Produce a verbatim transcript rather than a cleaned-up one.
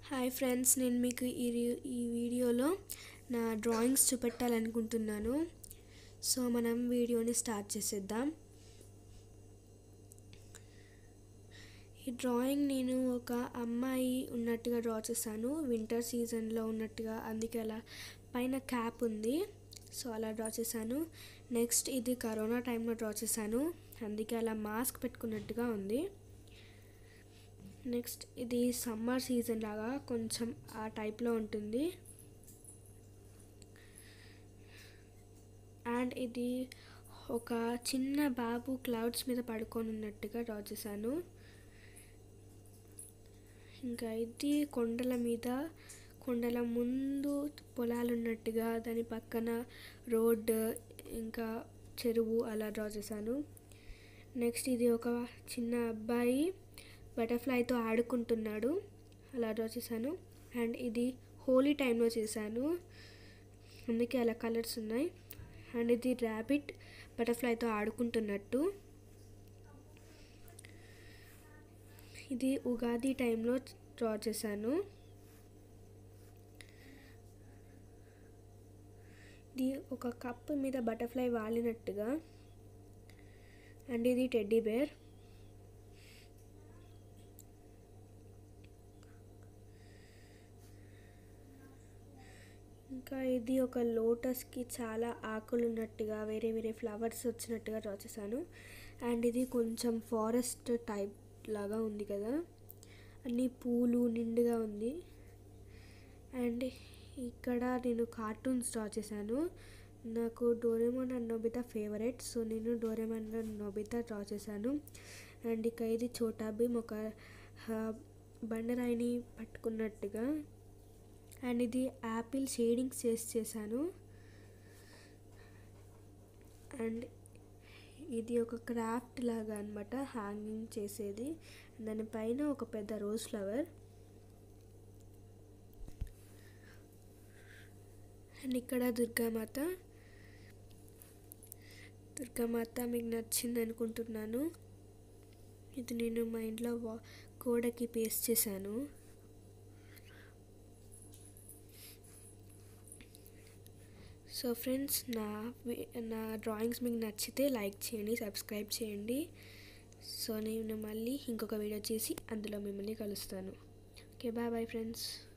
Hi friends, నేను మీకు ఈ ఈ వీడియోలో నా డ్రాయింగ్స్ చూపెట్టాలనుకుంటున్నాను. సో మనం వీడియోని స్టార్ట్ చేసేద్దాం. ఈ డ్రాయింగ్ నేను ఒక అమ్మాయి ఉన్నట్టుగా డ్రా చేశాను, వింటర్ సీజన్లో ఉన్నట్టుగా. అందుకే అలా పైన క్యాప్ ఉంది, సో అలా డ్రా చేశాను. నెక్స్ట్ ఇది కరోనా టైంలో డ్రా చేశాను, అందుకే అలా మాస్క్ పెట్టుకున్నట్టుగా ఉంది. నెక్స్ట్ ఇది సమ్మర్ సీజన్ లాగా కొంచెం ఆ టైప్లో ఉంటుంది. అండ్ ఇది ఒక చిన్న బాబు క్లౌడ్స్ మీద పడుకొని ఉన్నట్టుగా డ్రా చేశాను. ఇంకా ఇది కొండల మీద, కొండల ముందు పొలాలు ఉన్నట్టుగా, దాని పక్కన రోడ్, ఇంకా చెరువు అలా డ్రా చేశాను. నెక్స్ట్ ఇది ఒక చిన్న అబ్బాయి బటర్ఫ్లైతో ఆడుకుంటున్నాడు, అలా డ్రా చేశాను. అండ్ ఇది హోలీ టైంలో చేశాను, అందుకే అలా కలర్స్ ఉన్నాయి. అండ్ ఇది ర్యాబిట్ బటర్ఫ్లైతో ఆడుకుంటున్నట్టు. ఇది ఉగాది టైంలో డ్రా చేశాను. ఇది ఒక కప్ మీద బటర్ఫ్లై వాలినట్టుగా. అండ్ ఇది టెడ్డీ బేర్. ఇంకా ఇది ఒక లోటస్కి చాలా ఆకులు ఉన్నట్టుగా, వేరే వేరే ఫ్లవర్స్ వచ్చినట్టుగా డ్రా చేశాను. అండ్ ఇది కొంచెం ఫారెస్ట్ టైప్ లాగా ఉంది కదా, అన్ని పూలు నిండుగా ఉంది. అండ్ ఇక్కడ నేను కార్టూన్స్ డ్రా చేశాను. నాకు Doraemon and Nobita favourite, so నేను డోరేమోన్ అండ్ నోబితా డ్రా చేశాను. అండ్ ఇక ఇది చోటా భీమ్ ఒక బండరాయిని పట్టుకున్నట్టుగా. అండ్ ఇది యాపిల్ షేడింగ్స్ చేసి చేశాను. అండ్ ఇది ఒక క్రాఫ్ట్ లాగా అనమాట, హ్యాంగింగ్ చేసేది. దానిపైన ఒక పెద్ద రోజ్ ఫ్లవర్. అండ్ ఇక్కడ దుర్గామాత. దుర్గామాత మీకు నచ్చింది అనుకుంటున్నాను. ఇది నేను మా ఇంట్లో గోడకి పేస్ట్ చేశాను. సో ఫ్రెండ్స్, నా నా డ్రాయింగ్స్ మీకు నచ్చితే లైక్ చేయండి, సబ్స్క్రైబ్ చేయండి. సో నేను మళ్ళీ ఇంకొక వీడియో చేసి అందులో మిమ్మల్ని కలుస్తాను. Okay, bye bye friends.